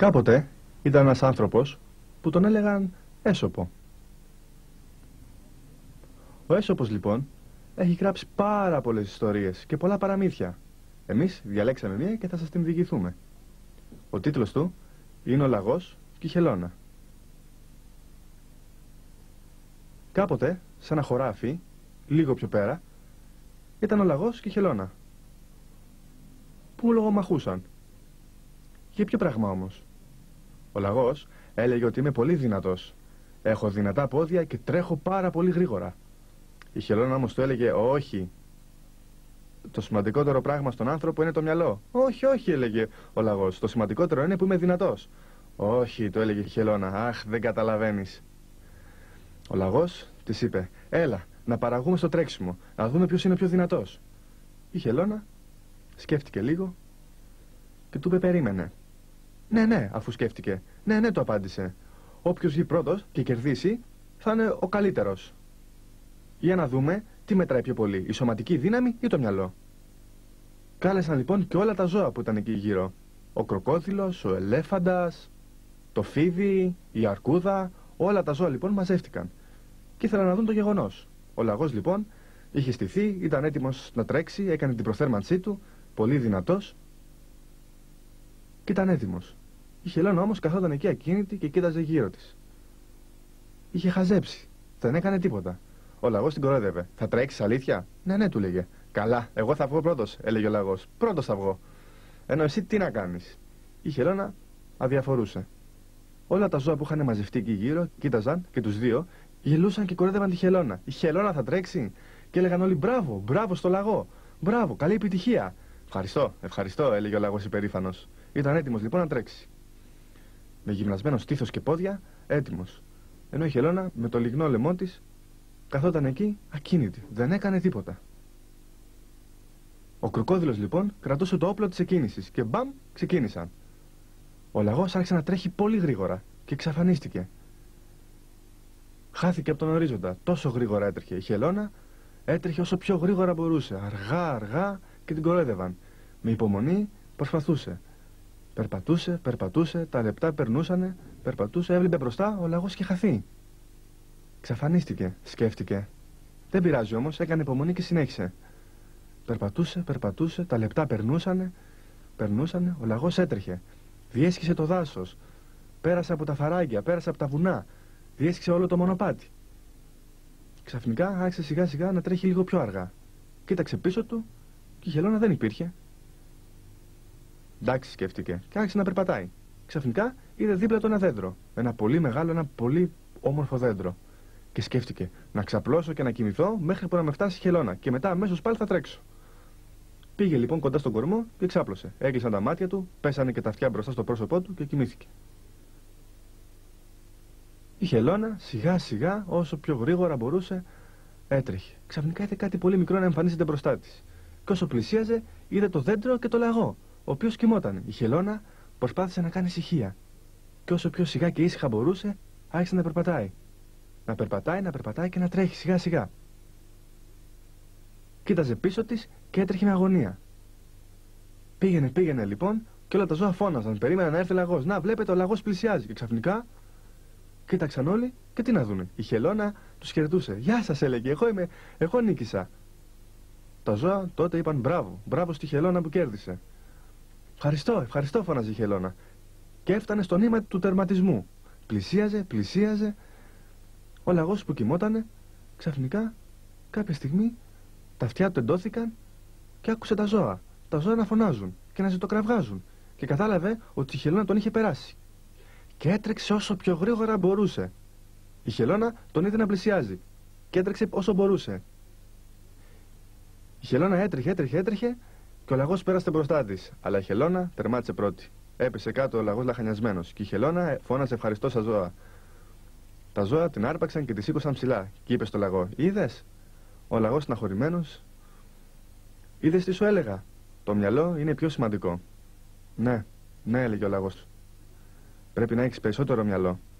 Κάποτε ήταν ένας άνθρωπος που τον έλεγαν Έσοπο. Ο Έσοπος λοιπόν έχει γράψει πάρα πολλές ιστορίες και πολλά παραμύθια. Εμείς διαλέξαμε μία και θα σας την διηγηθούμε. Ο τίτλος του είναι «Ο Λαγός και η Χελώνα». Κάποτε, σε ένα χωράφι, λίγο πιο πέρα, ήταν ο Λαγός και η Χελώνα, που λογομαχούσαν. Για ποιο πράγμα όμως? Ο Λαγός έλεγε ότι είμαι πολύ δυνατός. Έχω δυνατά πόδια και τρέχω πάρα πολύ γρήγορα. Η Χελώνα όμως του έλεγε όχι. Το σημαντικότερο πράγμα στον άνθρωπο είναι το μυαλό. Όχι, όχι, έλεγε ο Λαγός. Το σημαντικότερο είναι που είμαι δυνατός. Όχι, το έλεγε η Χελώνα. Αχ, δεν καταλαβαίνεις. Ο Λαγός της είπε, έλα, να παραγούμε στο τρέξιμο, να δούμε ποιος είναι πιο δυνατός. Η Χελώνα σκέφτηκε λίγο και του είπε, περίμενε. Ναι, ναι, αφού σκέφτηκε. Ναι, ναι, του απάντησε. Όποιος βγει πρώτος και κερδίσει θα είναι ο καλύτερος. Για να δούμε τι μετράει πιο πολύ, η σωματική δύναμη ή το μυαλό. Κάλεσαν λοιπόν και όλα τα ζώα που ήταν εκεί γύρω. Ο κροκόδιλος, ο ελέφαντας, το φίδι, η αρκούδα, όλα τα ζώα λοιπόν μαζεύτηκαν και ήθελαν να δουν το γεγονός. Ο Λαγός λοιπόν είχε στηθεί, ήταν έτοιμος να τρέξει, έκανε την προθέρμανσή του, πολύ δυνατός και ήταν έτοιμος. Η Χελώνα όμως καθόταν εκεί ακίνητη και κοίταζε γύρω της. Είχε χαζέψει, δεν έκανε τίποτα. Ο Λαγός την κορόιδευε. Θα τρέξεις αλήθεια? Ναι, ναι, του λέγε. Καλά, εγώ θα βγω πρώτος, έλεγε ο Λαγός. Πρώτος θα βγω. Ενώ εσύ τι να κάνεις? Η Χελώνα αδιαφορούσε. Όλα τα ζώα που είχαν μαζευτεί εκεί γύρω κοίταζαν και τους δύο γελούσαν και κορόιδευαν τη Χελώνα. Η Χελώνα θα τρέξει? Και έλεγαν όλοι μπράβο, μπράβο στο Λαγό. Μπράβο, καλή επιτυχία. Ευχαριστώ, ευχαριστώ, έλεγε ο Λαγός υπερήφανος. Ήταν έτοιμος λοιπόν να τρέξει. Με γυμνασμένο στήθος και πόδια, έτοιμος. Ενώ η Χελώνα με το λιγνό λαιμό της καθόταν εκεί ακίνητη, δεν έκανε τίποτα. Ο κροκόδιλος λοιπόν κρατούσε το όπλο της εκκίνησης και μπαμ, ξεκίνησαν. Ο Λαγός άρχισε να τρέχει πολύ γρήγορα και εξαφανίστηκε. Χάθηκε από τον ορίζοντα, τόσο γρήγορα έτρεχε. Η Χελώνα έτρεχε όσο πιο γρήγορα μπορούσε, αργά αργά, και την κορόιδευαν. Με υπομονή προσπαθούσε. Περπατούσε, περπατούσε, τα λεπτά περνούσανε, περπατούσε, έβλεπε μπροστά, ο Λαγός είχε χαθεί. Ξαφανίστηκε, σκέφτηκε. Δεν πειράζει όμως, έκανε υπομονή και συνέχισε. Περπατούσε, περπατούσε, τα λεπτά περνούσανε, ο Λαγός έτρεχε. Διέσχισε το δάσος, πέρασε από τα φαράγγια, πέρασε από τα βουνά, διέσχισε όλο το μονοπάτι. Ξαφνικά άρχισε σιγά σιγά να τρέχει λίγο πιο αργά. Κοίταξε πίσω του και η Χελώνα δεν υπήρχε. Εντάξει, σκέφτηκε, και άρχισε να περπατάει. Ξαφνικά είδε δίπλα του ένα δέντρο. Ένα πολύ μεγάλο, ένα πολύ όμορφο δέντρο. Και σκέφτηκε, να ξαπλώσω και να κοιμηθώ μέχρι που να με φτάσει η Χελώνα και μετά αμέσως πάλι θα τρέξω. Πήγε λοιπόν κοντά στον κορμό και ξάπλωσε. Έκλεισαν τα μάτια του, πέσανε και τα αυτιά μπροστά στο πρόσωπό του και κοιμήθηκε. Η Χελώνα σιγά σιγά, όσο πιο γρήγορα μπορούσε, έτρεχε. Ξαφνικά είδε κάτι πολύ μικρό να εμφανίζεται μπροστά της. Και όσο πλησίαζε, είδε το δέντρο και το Λαγό, ο οποίος κοιμότανε. Η Χελώνα προσπάθησε να κάνει ησυχία. Και όσο πιο σιγά και ήσυχα μπορούσε, άρχισε να περπατάει. Να περπατάει και να τρέχει σιγά σιγά. Κοίταζε πίσω της και έτρεχε με αγωνία. Πήγαινε λοιπόν και όλα τα ζώα φώναζαν. Περίμεναν να έρθει ο Λαγός. Να, βλέπετε, ο Λαγός πλησιάζει. Και ξαφνικά κοίταξαν όλοι και τι να δούνε. Η Χελώνα τους χαιρετούσε. Γεια σας, έλεγε, εγώ νίκησα. Τα ζώα τότε είπαν μπράβο, μπράβο στη Χελώνα που κέρδισε. Ευχαριστώ, ευχαριστώ, φώναζε η Χελώνα. Και έφτανε στο νήμα του τερματισμού. Πλησίαζε. Ο Λαγός που κοιμότανε, ξαφνικά, κάποια στιγμή, τα αυτιά του εντώθηκαν και άκουσε τα ζώα. Τα ζώα να φωνάζουν και να ζητοκραυγάζουν. Και κατάλαβε ότι η Χελώνα τον είχε περάσει. Και έτρεξε όσο πιο γρήγορα μπορούσε. Η Χελώνα τον είδε να πλησιάζει. Και έτρεξε όσο μπορούσε. Η Χελώνα έτρεχε και ο Λαγός πέρασε μπροστά της. Αλλά η Χελώνα τερμάτισε πρώτη. Έπεσε κάτω ο Λαγός λαχανιασμένος. Και η Χελώνα φώνασε ευχαριστώ στα ζώα. Τα ζώα την άρπαξαν και τη σήκωσαν ψηλά. Και είπε στο Λαγό: είδες? Ο Λαγός στεναχωρημένος. Είδες τι σου έλεγα? Το μυαλό είναι πιο σημαντικό. Ναι, έλεγε ο Λαγός. Πρέπει να έχεις περισσότερο μυαλό.